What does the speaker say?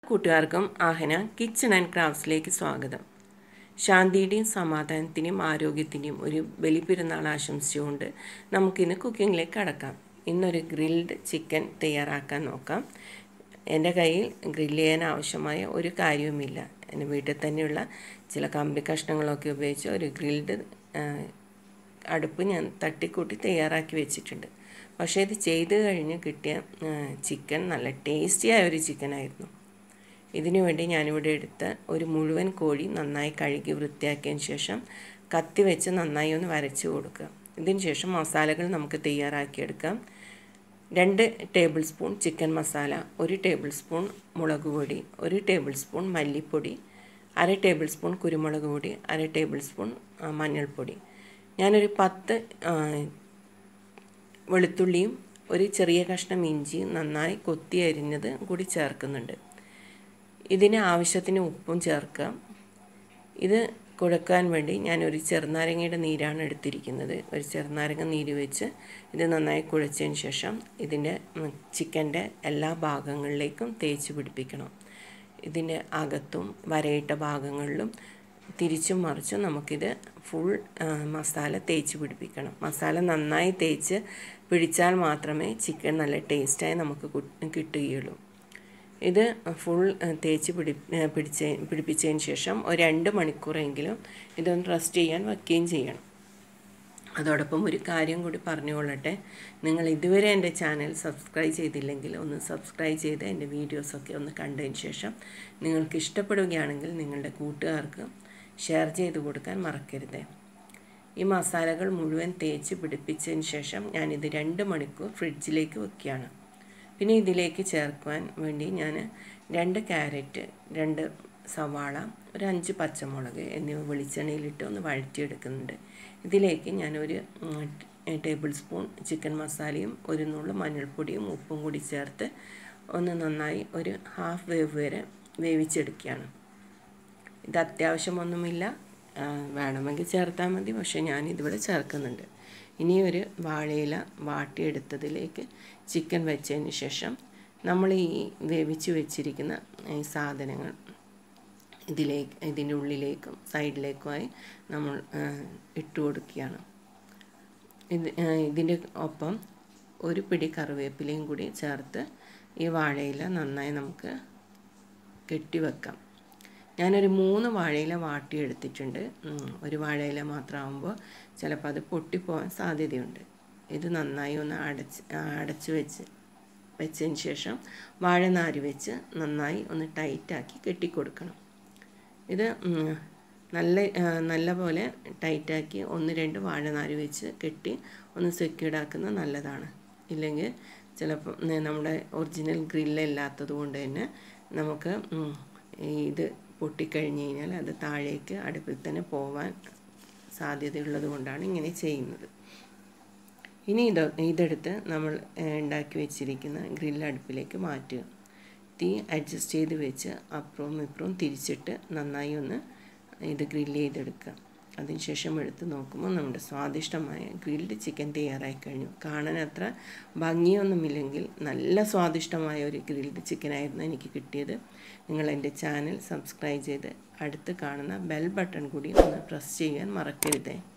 കൂട്ടുകാർക്കും ആഹന kitchen and ക്രാഫ്റ്റ്സിലേക്ക് സ്വാഗതം. ശാന്തിയുടെയും സമാധാനത്തിൻ്റെയും ആരോഗ്യത്തിൻ്റെയും ഒരു ബലിപ്പെരുന്നാൾ ആശംസിച്ചുകൊണ്ട് നമുക്കിന്ന് കുക്കിങ്ങിലേക്ക് കടക്കാം. ഇന്നൊരു ഗ്രിൽഡ് ചിക്കൻ തയ്യാറാക്കാൻ നോക്കാം. എൻ്റെ കയ്യിൽ ഗ്രില്ല് ചെയ്യാൻ ആവശ്യമായ ഒരു കാര്യവുമില്ല. എൻ്റെ വീട്ടിൽ തന്നെയുള്ള ചില കമ്പി കഷ്ണങ്ങളൊക്കെ ഉപയോഗിച്ച് ഒരു ഗ്രിൽഡ് അടുപ്പ് ഞാൻ തട്ടിക്കൂട്ടി തയ്യാറാക്കി വെച്ചിട്ടുണ്ട്. പക്ഷേ ഇത് ചെയ്ത് കഴിഞ്ഞ് കിട്ടിയ ചിക്കൻ നല്ല ടേസ്റ്റിയായ ഒരു ചിക്കനായിരുന്നു. ഇതിനു വേണ്ടി ഞാനിവിടെ എടുത്ത ഒരു മുഴുവൻ കോഴി നന്നായി കഴുകി വൃത്തിയാക്കിയതിന് ശേഷം കത്തി വെച്ച് നന്നായി ഒന്ന് വരച്ച് കൊടുക്കുക. ഇതിന് ശേഷം മസാലകൾ നമുക്ക് തയ്യാറാക്കിയെടുക്കാം. 2 tablespoon chicken masala, 1 tablespoon മുളക് പൊടി, 1 ടേബിൾ സ്പൂൺ മല്ലിപ്പൊടി, 1/2 ടേബിൾ സ്പൂൺ കുരുമുളക് പൊടി, 1/2 ടേബിൾ സ്പൂൺ മഞ്ഞൾപ്പൊടി. ഞാനൊരു 10 വെളുത്തുള്ളിയും ഒരു ചെറിയ കഷ്ണം ഇഞ്ചി നന്നായി കൊത്തി അരിഞ്ഞത് കൂടി ചേർക്കുന്നുണ്ട്. ഇതിന് ആവശ്യത്തിന് ഉപ്പും ചേർക്കാം. ഇത് കുഴക്കാൻ വേണ്ടി ഞാനൊരു ചെറുനാരങ്ങയുടെ നീരാണ് എടുത്തിരിക്കുന്നത്. ഒരു ചെറുനാരങ്ങ നീര് വെച്ച് ഇത് നന്നായി കുഴച്ചതിന് ശേഷം ഇതിൻ്റെ ചിക്കൻ്റെ എല്ലാ ഭാഗങ്ങളിലേക്കും തേച്ച് പിടിപ്പിക്കണം. ഇതിൻ്റെ അകത്തും വരയിട്ട ഭാഗങ്ങളിലും തിരിച്ചും മറിച്ചും നമുക്കിത് ഫുൾ മസാല തേച്ച് പിടിപ്പിക്കണം. മസാല നന്നായി തേച്ച് പിടിച്ചാൽ മാത്രമേ ചിക്കൻ നല്ല ടേസ്റ്റായി നമുക്ക് കിട്ടുകയുള്ളൂ. ഇത് ഫുൾ തേച്ച് പിടിപ്പിച്ചതിന് ശേഷം ഒരു 2 മണിക്കൂറെങ്കിലും ഇതൊന്ന് റെസ്റ്റ് ചെയ്യാൻ വയ്ക്കുകയും ചെയ്യണം. അതോടൊപ്പം ഒരു കാര്യം കൂടി പറഞ്ഞുകൊള്ളട്ടെ, നിങ്ങൾ ഇതുവരെ എൻ്റെ ചാനൽ സബ്സ്ക്രൈബ് ചെയ്തില്ലെങ്കിൽ ഒന്ന് സബ്സ്ക്രൈബ് ചെയ്ത് എൻ്റെ വീഡിയോസൊക്കെ ഒന്ന് കണ്ടതിന് ശേഷം നിങ്ങൾക്ക് ഇഷ്ടപ്പെടുകയാണെങ്കിൽ നിങ്ങളുടെ കൂട്ടുകാർക്ക് ഷെയർ ചെയ്ത് കൊടുക്കാൻ മറക്കരുത്. ഈ മസാലകൾ മുഴുവൻ തേച്ച് പിടിപ്പിച്ചതിന് ശേഷം ഞാനിത് 2 മണിക്കൂർ ഫ്രിഡ്ജിലേക്ക് വെക്കുകയാണ്. പിന്നെ ഇതിലേക്ക് ചേർക്കുവാൻ വേണ്ടി ഞാൻ 2 ക്യാരറ്റ്, 2 സവാള, ഒരു 5 പച്ചമുളക് എന്നിവ വെളിച്ചെണ്ണയിലിട്ട് ഒന്ന് വഴറ്റിയെടുക്കുന്നുണ്ട്. ഇതിലേക്ക് ഞാനൊരു ടേബിൾ സ്പൂൺ ചിക്കൻ മസാലയും 1 നുള്ളു മഞ്ഞൾപ്പൊടിയും ഉപ്പും കൂടി ചേർത്ത് ഒന്ന് നന്നായി ഒരു ഹാഫ് വേവ് വരെ വേവിച്ചെടുക്കുകയാണ്. ഇത് അത്യാവശ്യമൊന്നുമില്ല, വേണമെങ്കിൽ ചേർത്താൽ മതി, പക്ഷേ ഞാനിതിവിടെ ചേർക്കുന്നുണ്ട്. ഇനി ഒരു വാഴയില വാട്ടിയെടുത്തതിലേക്ക് ചിക്കൻ വെച്ചതിന് ശേഷം നമ്മൾ ഈ വേവിച്ച് വെച്ചിരിക്കുന്ന ഈ സാധനങ്ങൾ ഇതിൻ്റെ ഉള്ളിലേക്കും സൈഡിലേക്കുമായി നമ്മൾ ഇട്ട് കൊടുക്കുകയാണ്. ഇതിൻ്റെ ഒപ്പം ഒരു പിടി കറിവേപ്പിലയും കൂടി ചേർത്ത് ഈ വാഴയില നന്നായി നമുക്ക് കെട്ടിവെക്കാം. ഞാനൊരു 3 വാഴയില വാട്ടിയെടുത്തിട്ടുണ്ട്. ഒരു വാഴയില മാത്രമാകുമ്പോൾ ചിലപ്പോൾ അത് പൊട്ടിപ്പോകാൻ സാധ്യതയുണ്ട്. ഇത് നന്നായി ഒന്ന് അടച്ച് വെച്ചതിന് ശേഷം വാഴനാര് വെച്ച് നന്നായി ഒന്ന് ടൈറ്റാക്കി കെട്ടിക്കൊടുക്കണം. ഇത് നല്ല പോലെ ടൈറ്റാക്കി 1-2 വാഴനാര് വെച്ച് കെട്ടി ഒന്ന് സെക്യൂർഡാക്കുന്നത് നല്ലതാണ്. ഇല്ലെങ്കിൽ ചിലപ്പോൾ നമ്മുടെ ഒറിജിനൽ ഗ്രില്ലല്ലാത്തത് കൊണ്ട് തന്നെ നമുക്ക് ഇത് പൊട്ടിക്കഴിഞ്ഞ് കഴിഞ്ഞാൽ അത് താഴേക്ക് അടുപ്പിൽ തന്നെ പോവാൻ സാധ്യതയുള്ളത് കൊണ്ടാണ് ഇങ്ങനെ ചെയ്യുന്നത്. ഇനി ഇതെടുത്ത് നമ്മൾ ഉണ്ടാക്കി വെച്ചിരിക്കുന്ന ഗ്രില്ല് അടുപ്പിലേക്ക് മാറ്റുക. തീ അഡ്ജസ്റ്റ് ചെയ്ത് വെച്ച് അപ്പുറവും ഇപ്പുറവും തിരിച്ചിട്ട് നന്നായി ഒന്ന് ഇത് ഗ്രില്ല് ചെയ്തെടുക്കുക. അതിനുശേഷം എടുത്ത് നോക്കുമ്പോൾ നമ്മുടെ സ്വാദിഷ്ടമായ ഗ്രിൽഡ് ചിക്കൻ തയ്യാറായി കഴിഞ്ഞു. കാണാൻ അത്ര ഭംഗിയൊന്നുമില്ലെങ്കിൽ നല്ല സ്വാദിഷ്ടമായ ഒരു ഗ്രിൽഡ് ചിക്കനായിരുന്നു എനിക്ക് കിട്ടിയത്. നിങ്ങൾ എൻ്റെ ചാനൽ സബ്സ്ക്രൈബ് ചെയ്ത് അടുത്ത് കാണുന്ന ബെൽ ബട്ടൺ കൂടി ഒന്ന് പ്രസ് ചെയ്യാൻ മറക്കരുതേ.